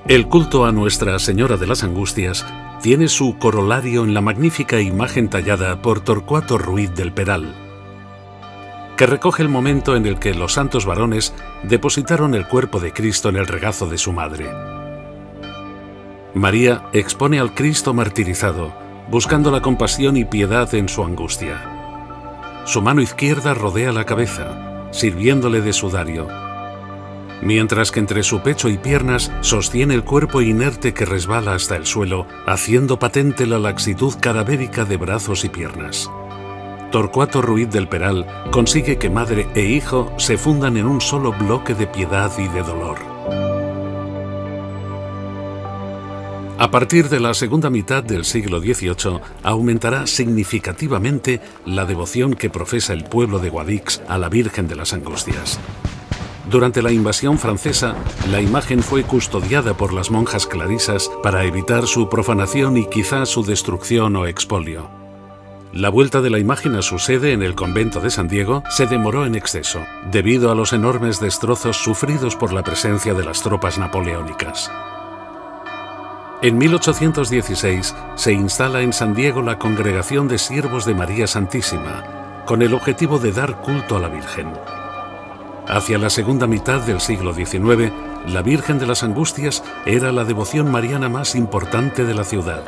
El culto a Nuestra Señora de las Angustias tiene su corolario en la magnífica imagen tallada por Torcuato Ruiz del Peral, que recoge el momento en el que los santos varones depositaron el cuerpo de Cristo en el regazo de su madre. María expone al Cristo martirizado, buscando la compasión y piedad en su angustia. Su mano izquierda rodea la cabeza, sirviéndole de sudario, mientras que entre su pecho y piernas sostiene el cuerpo inerte que resbala hasta el suelo, haciendo patente la laxitud cadavérica de brazos y piernas. Torcuato Ruiz del Peral consigue que madre e hijo se fundan en un solo bloque de piedad y de dolor. A partir de la segunda mitad del siglo XVIII aumentará significativamente la devoción que profesa el pueblo de Guadix a la Virgen de las Angustias. Durante la invasión francesa, la imagen fue custodiada por las monjas clarisas para evitar su profanación y quizá su destrucción o expolio. La vuelta de la imagen a su sede en el convento de San Diego se demoró en exceso, debido a los enormes destrozos sufridos por la presencia de las tropas napoleónicas. En 1816 se instala en San Diego la Congregación de Siervos de María Santísima, con el objetivo de dar culto a la Virgen. Hacia la segunda mitad del siglo XIX, la Virgen de las Angustias era la devoción mariana más importante de la ciudad.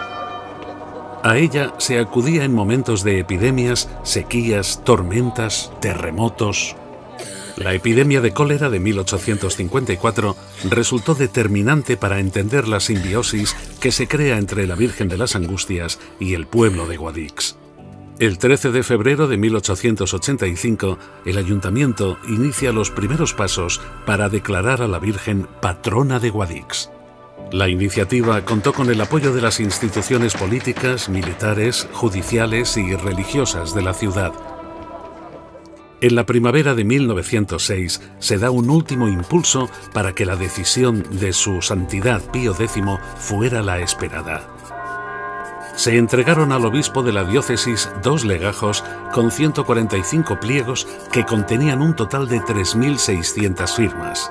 A ella se acudía en momentos de epidemias, sequías, tormentas, terremotos. La epidemia de cólera de 1854 resultó determinante para entender la simbiosis que se crea entre la Virgen de las Angustias y el pueblo de Guadix. El 13 de febrero de 1885, el ayuntamiento inicia los primeros pasos para declarar a la Virgen patrona de Guadix. La iniciativa contó con el apoyo de las instituciones políticas, militares, judiciales y religiosas de la ciudad. En la primavera de 1906 se da un último impulso para que la decisión de su Santidad Pío X fuera la esperada. Se entregaron al obispo de la diócesis 2 legajos con 145 pliegos que contenían un total de 3.600 firmas.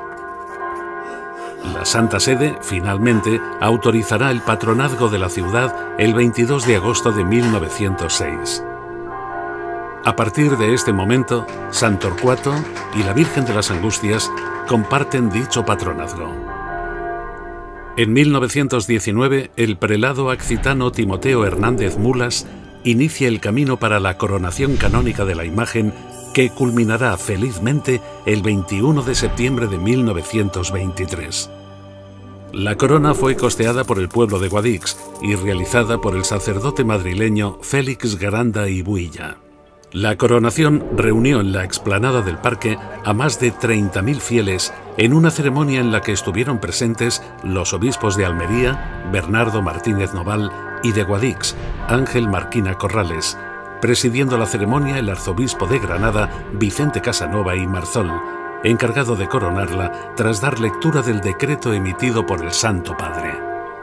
La Santa Sede, finalmente, autorizará el patronazgo de la ciudad el 22 de agosto de 1906. A partir de este momento, San Torcuato y la Virgen de las Angustias comparten dicho patronazgo. En 1919, el prelado accitano Timoteo Hernández Mulas inicia el camino para la coronación canónica de la imagen, que culminará felizmente el 21 de septiembre de 1923. La corona fue costeada por el pueblo de Guadix y realizada por el sacerdote madrileño Félix Garanda y Builla. La coronación reunió en la explanada del parque a más de 30.000 fieles en una ceremonia en la que estuvieron presentes los obispos de Almería, Bernardo Martínez Noval, y de Guadix, Ángel Marquina Corrales, presidiendo la ceremonia el arzobispo de Granada, Vicente Casanova y Marzol, encargado de coronarla tras dar lectura del decreto emitido por el Santo Padre.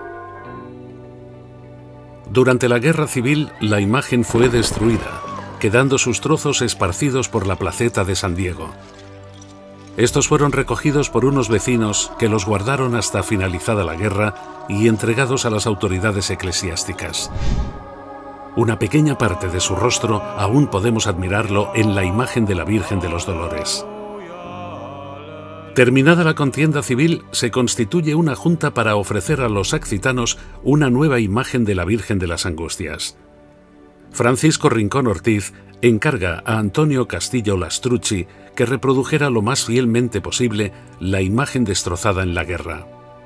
Durante la Guerra Civil, la imagen fue destruida, quedando sus trozos esparcidos por la placeta de San Diego. Estos fueron recogidos por unos vecinos que los guardaron hasta finalizada la guerra y entregados a las autoridades eclesiásticas. Una pequeña parte de su rostro aún podemos admirarlo en la imagen de la Virgen de los Dolores. Terminada la contienda civil, se constituye una junta para ofrecer a los accitanos una nueva imagen de la Virgen de las Angustias. Francisco Rincón Ortiz encarga a Antonio Castillo Lastrucci que reprodujera lo más fielmente posible la imagen destrozada en la guerra.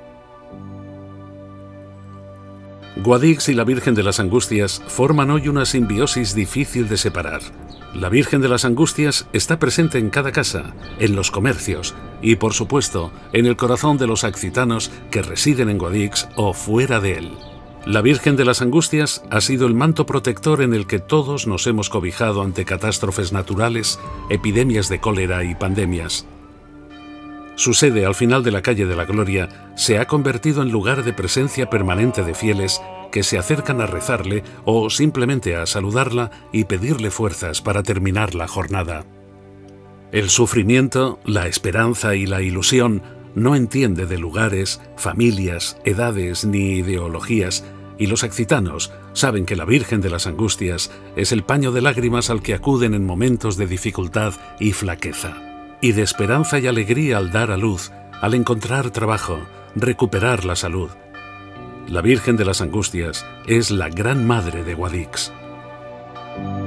Guadix y la Virgen de las Angustias forman hoy una simbiosis difícil de separar. La Virgen de las Angustias está presente en cada casa, en los comercios y, por supuesto, en el corazón de los accitanos que residen en Guadix o fuera de él. La Virgen de las Angustias ha sido el manto protector en el que todos nos hemos cobijado ante catástrofes naturales, epidemias de cólera y pandemias. Su sede al final de la calle de la Gloria se ha convertido en lugar de presencia permanente de fieles que se acercan a rezarle o simplemente a saludarla y pedirle fuerzas para terminar la jornada. El sufrimiento, la esperanza y la ilusión no entiende de lugares, familias, edades ni ideologías, y los accitanos saben que la Virgen de las Angustias es el paño de lágrimas al que acuden en momentos de dificultad y flaqueza, y de esperanza y alegría al dar a luz, al encontrar trabajo, recuperar la salud. La Virgen de las Angustias es la Gran Madre de Guadix.